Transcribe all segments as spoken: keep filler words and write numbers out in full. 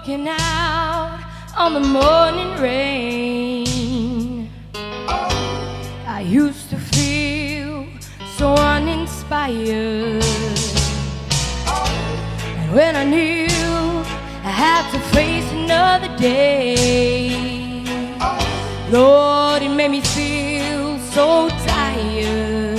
looking out on the morning rain. I used to feel so uninspired, and when I knew I had to face another day, Lord, it made me feel so tired.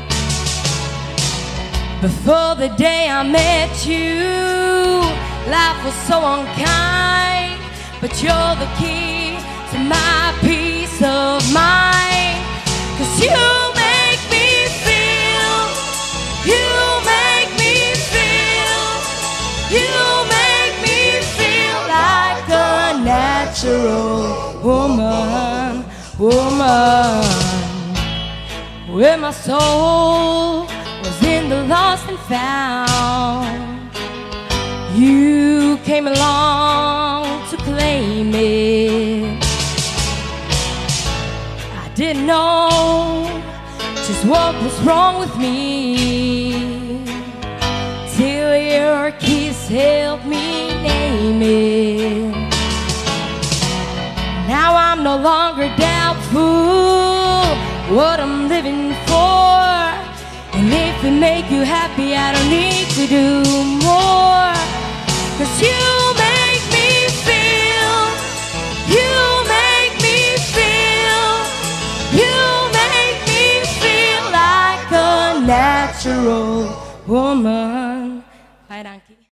Before the day I met you, life was so unkind, but you're the key to my peace of mind. 'Cause you make me feel, you make me feel, you make me feel like a natural woman, woman. Where my soul was in the lost and found, you came along to claim it. I didn't know just what was wrong with me till your kiss helped me name it. Now I'm no longer doubtful what I'm living for, and if it make you happy, I don't need to do more. 'Cause you make me feel, you make me feel, you make me feel like a natural woman.